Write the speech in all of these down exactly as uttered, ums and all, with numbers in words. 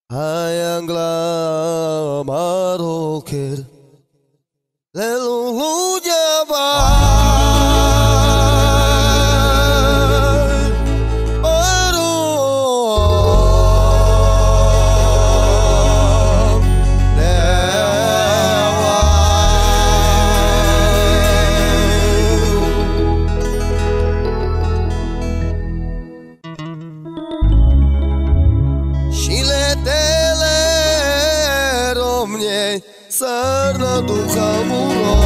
Hayang marokir Leluhnya bay Aduh Dewa Šiletele mnie Sarna ducha muro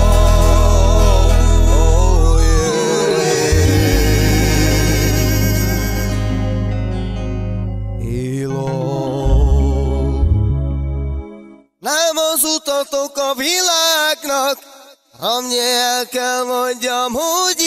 Nem az utatok a világnak, ha mnie el kell mondjam, hogy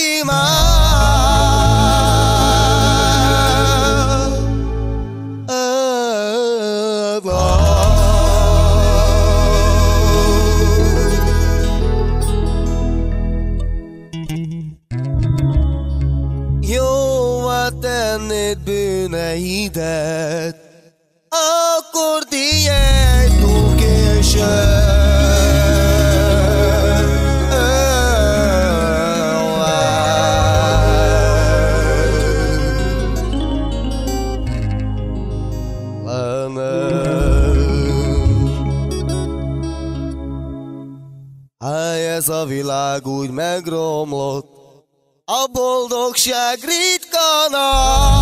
Jóvá tennéd bűneidet, akkor dijelj túl későn. Háj, ez a világ úgy megromlott, a boldogság ritkana.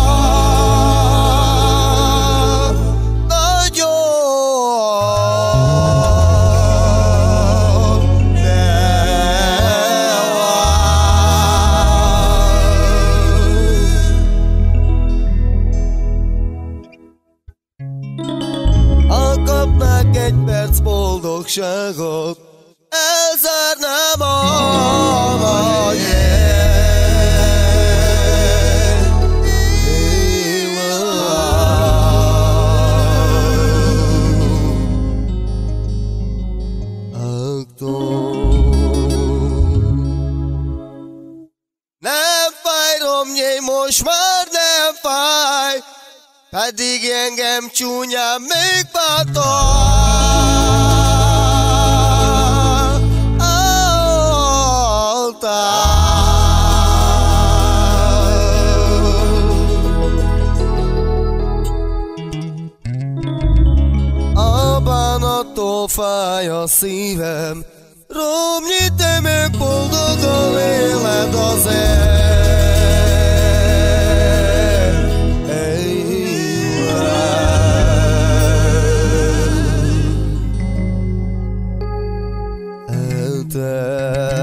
Nagyon Dewa. Ha kapnák egy perc boldogságot, elzárnám a nagy Nem fáj, Romnyi, most már nem fáj, pedig engem csúnyán még A bánattól fáj a szívem, Romnyi, te meg boldogan éled azért. Hey,